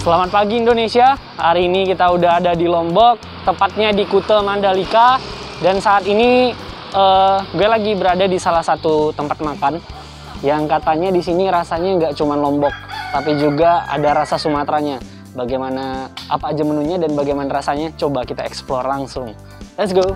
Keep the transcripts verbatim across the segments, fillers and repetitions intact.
Selamat pagi Indonesia. Hari ini kita udah ada di Lombok, tepatnya di Kuta Mandalika. Dan saat ini uh, gue lagi berada di salah satu tempat makan yang katanya di sini rasanya nggak cuma Lombok, tapi juga ada rasa Sumateranya. Bagaimana, apa aja menunya dan bagaimana rasanya? Coba kita explore langsung. Let's go.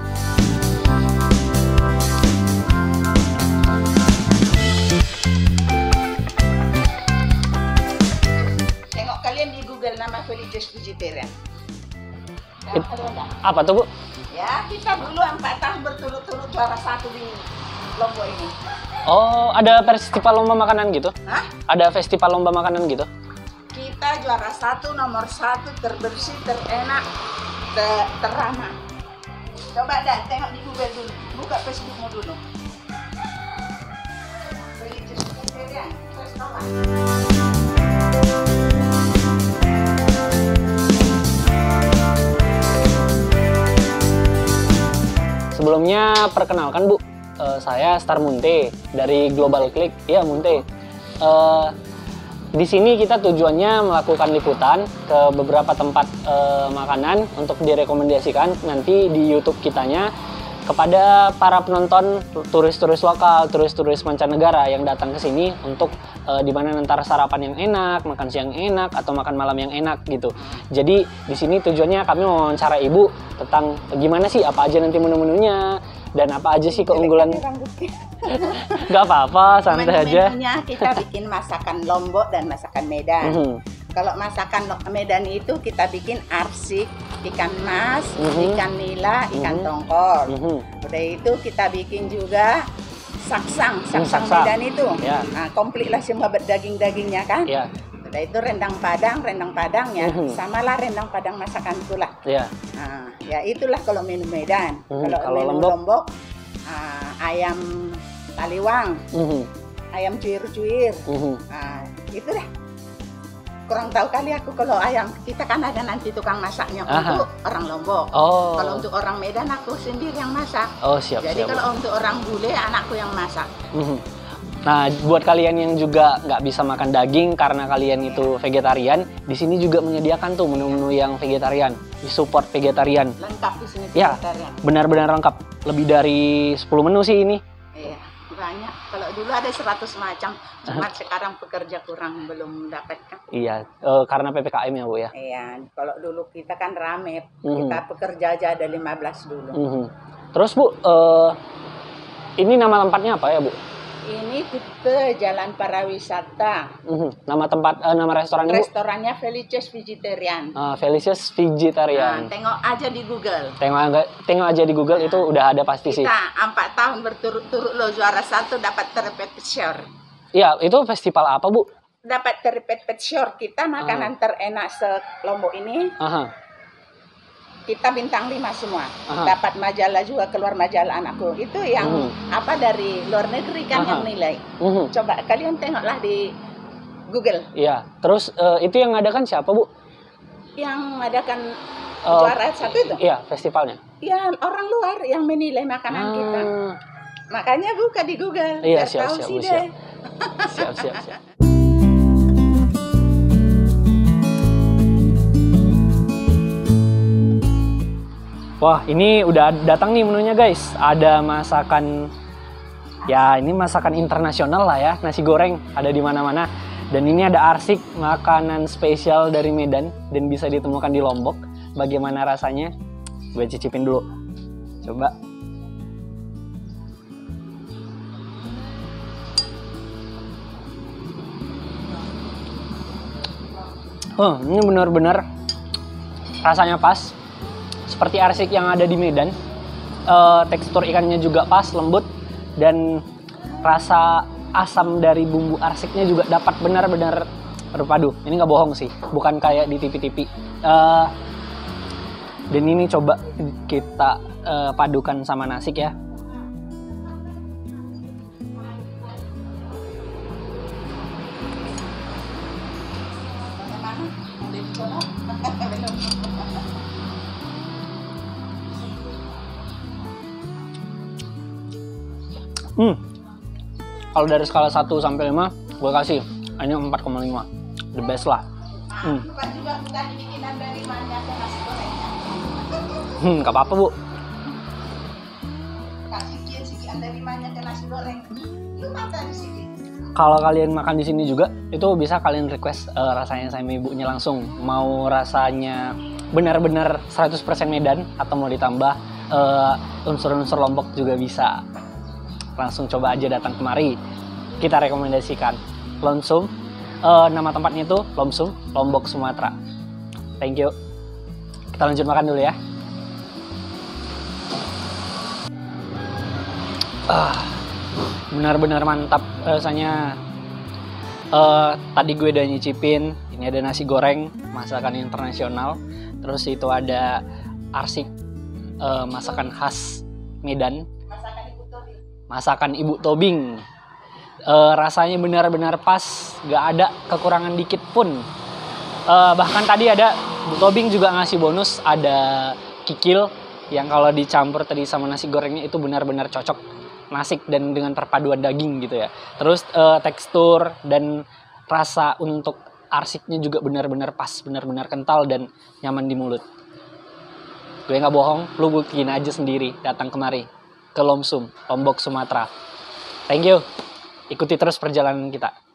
Nama Felices Vegetarian. It, apa tuh Bu? Ya, kita dulu empat tahun berturut-turut juara satu di Lombok ini. Oh, ada festival lomba makanan gitu? Hah? Ada festival lomba makanan gitu? Kita juara satu, nomor satu, terbersih, terenak, ter teramah. Coba dah, tengok di Google dulu, buka Facebookmu dulu. Felices Vegetarian, restoran. Sebelumnya perkenalkan Bu, uh, saya Star Munte dari Global Click. Iya Munte. Uh, di sini kita tujuannya melakukan liputan ke beberapa tempat uh, makanan untuk direkomendasikan nanti di YouTube kitanya kepada para penonton, turis-turis lokal, turis-turis mancanegara yang datang ke sini untuk uh, di mana antara sarapan yang enak, makan siang yang enak, atau makan malam yang enak gitu. Jadi di sini tujuannya kami wawancara Ibu tentang gimana sih, apa aja nanti menu-menunya dan apa aja sih keunggulan. Gak apa-apa, santai aja. Menu-menunya kita bikin masakan Lombok dan masakan Medan. Mm-hmm. Kalau masakan Medan itu kita bikin arsik, ikan mas, mm-hmm. ikan nila, ikan mm-hmm. tongkol. Mm-hmm. Udah itu kita bikin juga saksang, saksang, saksang. Medan itu. Yeah. Nah, komplit lah semua daging-dagingnya kan. Yeah. Udah itu rendang padang, rendang padang ya. Mm-hmm. Samalah rendang padang masakan itulah. Yeah. Nah, ya itulah kalau menu Medan. Mm-hmm. Kalau, kalau menu Lombok, Lombok uh, ayam taliwang, mm-hmm. ayam cuir-cuir. Mm-hmm. Nah, itu dah. Kurang tahu kali aku kalau ayam, kita kan ada nanti tukang masaknya. Aha. Untuk orang Lombok. Oh. Kalau untuk orang Medan aku sendiri yang masak. Oh siap. Jadi siap, kalau untuk orang bule anakku yang masak. Mm-hmm. Nah buat kalian yang juga nggak bisa makan daging karena kalian itu vegetarian, di sini juga menyediakan tuh menu-menu yang vegetarian, disupport vegetarian. Lengkap di sini ya, vegetarian. Benar-benar lengkap. Lebih dari sepuluh menu sih ini. Iya. Banyak. Kalau dulu ada seratus macam, cuma sekarang pekerja kurang belum mendapatkan. Iya, uh, karena P P K M ya Bu ya. Iya, kalau dulu kita kan rame, mm-hmm. kita pekerja aja ada lima belas dulu. Mm-hmm. Terus Bu, uh, ini nama tempatnya apa ya Bu? Ini Kuta Jalan Parawisata. Mm-hmm. Nama tempat, uh, nama restorannya Bu? Restorannya Felices Vegetarian. Uh, Felices Vegetarian. Nah, tengok aja di Google. Tengok, tengok aja di Google, nah, itu udah ada pasti kita sih. Kita empat tahun berturut-turut lo juara satu dapat terpet shore. Iya, itu festival apa Bu? Dapat terpet shore kita makanan uh. terenak se-Lombok ini. Aha. Kita bintang lima semua. Aha. Dapat majalah juga, keluar majalah anakku. Itu yang uh-huh. apa dari luar negeri kan uh-huh. yang nilai. Uh-huh. Coba kalian tengoklah di Google. Iya. Terus uh, itu yang ngadakan siapa Bu? Yang ngadakan uh, juara satu itu? Iya, festivalnya. Iya, orang luar yang menilai makanan uh. kita. Makanya buka di Google. Iya, siap, siap, siap. siap. Siap, siap, siap. Wah, ini udah datang nih menunya guys. Ada masakan, ya ini masakan internasional lah ya, nasi goreng ada di mana-mana. Dan ini ada arsik, makanan spesial dari Medan dan bisa ditemukan di Lombok. Bagaimana rasanya? Gue cicipin dulu. Coba. Oh, ini benar-benar rasanya pas. Seperti arsik yang ada di Medan, uh, tekstur ikannya juga pas, lembut, dan rasa asam dari bumbu arsiknya juga dapat benar-benar berpadu. Ini nggak bohong sih, bukan kayak di T V-T V. Uh, dan ini coba kita uh, padukan sama nasi ya. Hmm. Kalau dari skala satu sampai lima, gue kasih hanya empat koma lima. The best lah. Hmm. Lupa juga tadi bikinan dari mana ke nasi gorengnya. Hmm, gak apa-apa Bu. Kasih sikian dari mana ke nasi goreng. Lupa tadi sedikit. Kalau kalian makan di sini juga, itu bisa kalian request uh, rasanya sama ibunya langsung. Mau rasanya benar-benar seratus persen Medan atau mau ditambah uh, unsur-unsur Lombok juga bisa. Langsung coba aja datang kemari. Kita rekomendasikan Lonsum. Uh, nama tempatnya itu Lomsum, Lombok, Sumatera. Thank you. Kita lanjut makan dulu ya. Ah. Benar-benar mantap rasanya. Uh, tadi gue udah nyicipin, ini ada nasi goreng masakan internasional, terus itu ada arsik, uh, masakan khas Medan, Masakan Ibu Tobing. masakan Ibu Tobing. Uh, rasanya benar-benar pas, gak ada kekurangan dikit pun. Uh, bahkan tadi ada Bu Tobing juga ngasih bonus, ada kikil yang kalau dicampur tadi sama nasi gorengnya itu benar-benar cocok. Nasi dan dengan perpaduan daging gitu ya. Terus uh, tekstur dan rasa untuk arsiknya juga benar-benar pas, benar-benar kental dan nyaman di mulut. Gue nggak bohong, lu buktiin aja sendiri datang kemari ke Lomsum, Lombok, Sumatera. Thank you. Ikuti terus perjalanan kita.